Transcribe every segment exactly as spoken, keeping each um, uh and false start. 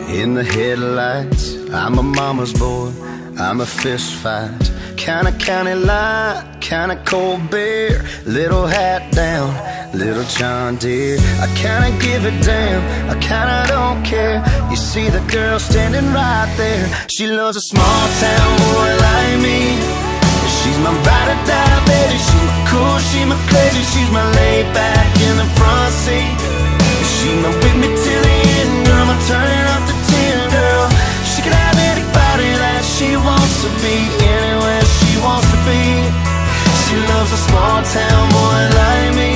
in the headlights. I'm a mama's boy, I'm a fist fight. Kinda county line, kinda cold beer. Little hat down, little John Deere. I kinda give a damn, I kinda don't care. You see the girl standing right there. She loves a small town boy like me. She's my ride or die baby. She's my cool, she's my crazy. She's my laid back in the front seat. She's my with me till the end, girl. I'm turning up the ten, girl. She can have anybody that she wants to be, anywhere she wants to be. She loves a small town boy like me.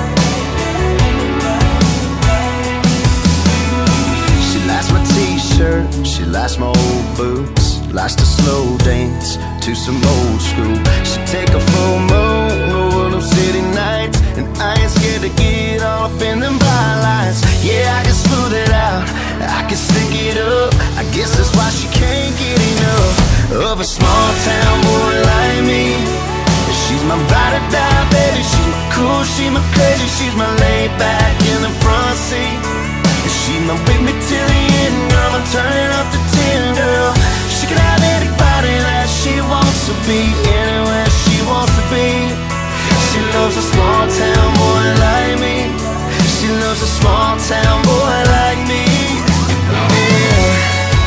She likes my t-shirt, she likes my old boots, likes to slow dance to some old school. She take a full moon over them city nights, and I ain't scared to get all up in them bright lights. Yeah, I can smooth it out, I can stick it up. I guess that's why she can't get enough of a small town boy like me. She's my ride or die baby. She's my cool, she's my crazy. She's my laid back in the front seat. She's my with me till the end, girl. I'm turning up the ten, girl. She can have anybody that she wants to be, anywhere she wants to be. She loves a small town boy like me. She loves a small town boy like me. Yeah.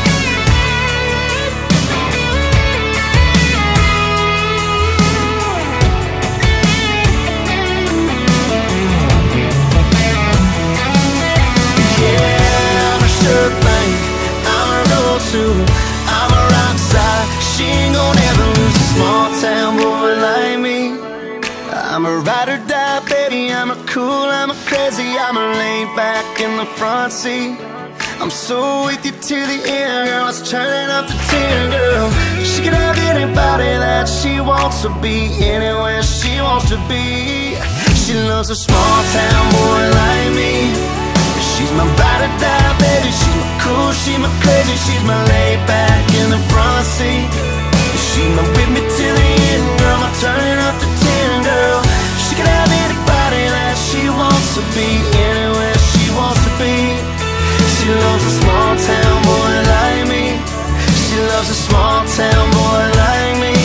Sure thing, I'm a roll too, I'm a rock star. She ain't gon' ever lose a small town boy like me. I'm a ride or die baby, I'm a cool, I'm a crazy. I'm a laid back in the front seat. I'm so with you to the end, girl. It's turning up the ten, girl. She can have anybody that she wants to be, anywhere she wants to be. She loves a small town boy like me. She's my ride or die baby. She's my cool, she's my crazy. She's my laid back in the front seat. She's my with me till the end, girl. I'm turning up the ten, girl. She can have anybody that she wants to be, anywhere she wants to be. She loves a small town boy like me. She loves a small town boy like me.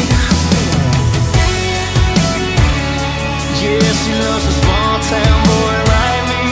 Yeah, she loves a small town boy like me.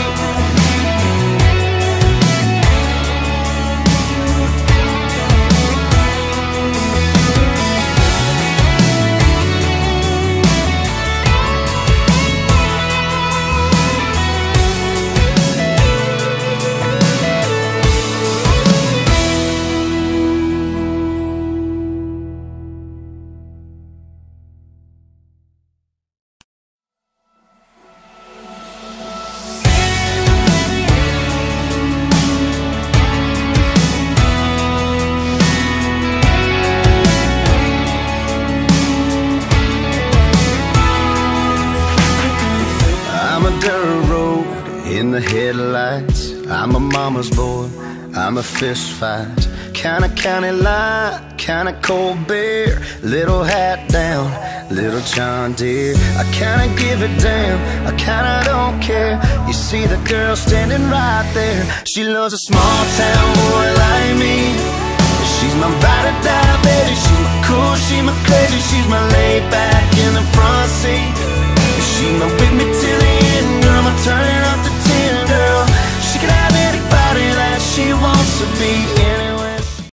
In the headlights, I'm a mama's boy, I'm a fist fight. Kinda county line, kinda cold beer. Little hat down, little John Deere. I kinda give a damn, I kinda don't care. You see the girl standing right there. She loves a small town boy like me. She's my ride or die baby. She's my cool, she's my crazy. She's my laid back in the front seat. She's my with me till the end, girl. I'm turning up the ten, girl. She can have anybody that she wants to be,